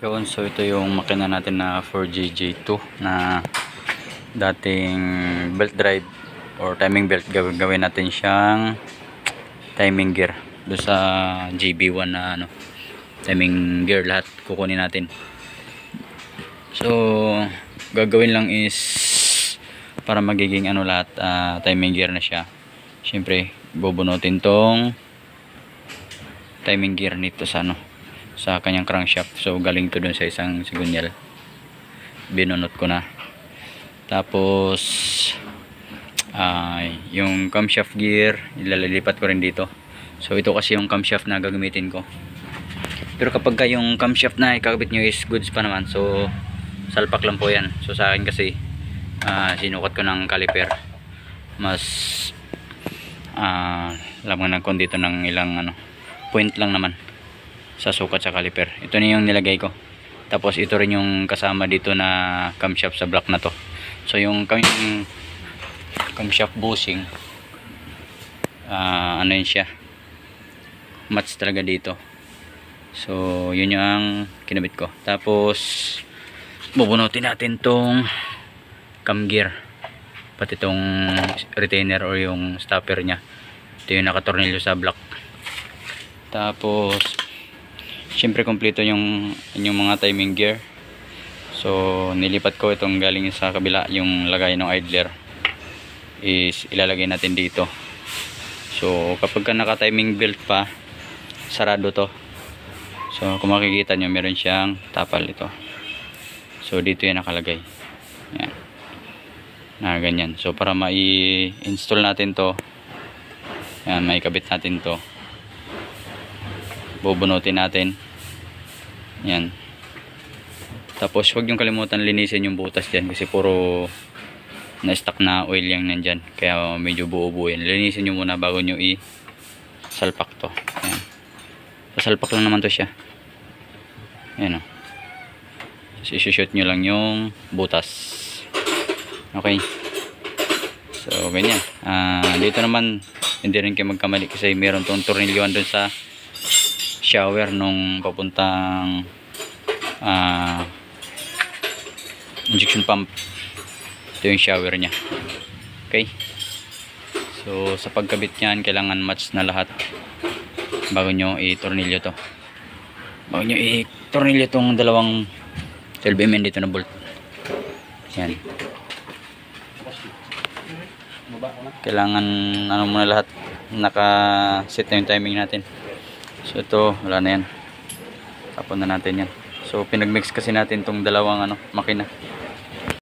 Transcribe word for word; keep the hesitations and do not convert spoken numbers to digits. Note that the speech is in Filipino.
Yun, so ito yung makina natin na four G J two na dating belt drive or timing belt. Gawin, gawin natin siyang timing gear doon sa G B one na ano, timing gear. Lahat kukunin natin. So gagawin lang is para magiging ano lahat, uh, timing gear na siya. Syempre bubunutin tong timing gear nito sa ano, sa kanyang crankshaft. So galing to dun sa isang sigunyal, binunot ko na. Tapos uh, yung camshaft gear ilalilipat ko rin dito. So ito kasi yung camshaft na gagamitin ko. Pero kapag ka yung camshaft na ikakabit nyo is goods pa naman, so salpak lang po yan. So sa akin kasi uh, sinukat ko ng caliper, mas uh, lamang ng dito ng ilang ano, point lang naman sa sukat sa caliper. Ito na yung nilagay ko. Tapos ito rin yung kasama dito na camshaft sa block na to. So yung cam camshaft bushing, uh, ano yun siya, match talaga dito. So yun yung kinabit ko. Tapos bubunutin natin tong cam gear, pati tong retainer or yung stopper nya. Ito yung nakatornilyo sa block. Tapos syempre kompleto yung yung mga timing gear. So nilipat ko itong galing sa kabila, yung lagay ng idler is ilalagay natin dito. So kapag ka naka timing belt pa, sarado to. So kung makikita nyo, meron siyang tapal ito. So dito yan nakalagay. Yan. Na ganyan. So para mai-install natin to, yan, maikabit natin to, bubunutin natin yan. Tapos huwag yung kalimutan linisin yung butas dyan, kasi puro na stock na oil yung nandyan, kaya medyo buo-buo yan. Linisin nyo muna bago nyo i-salpak to. Yan. Pasalpak lang naman to siya. Yan o. So isushoot nyo lang yung butas. Okay. So ganyan. uh, Dito naman hindi rin kayo magkamali, kasi meron tong tornilyoan dun sa shower nung papuntang uh, injection pump. Ito yung shower nya. Okay. So sa pagkabit nyan, kailangan match na lahat bago nyo i-tornilyo to. Bago nyo i-tornilyo tong dalawang twelve millimeter dito na bolt. Yan. Kailangan ano muna lahat, naka-set na yung timing natin. So ito, wala na yan. Tapon na natin yan. So pinagmix kasi natin tong dalawang ano, makina.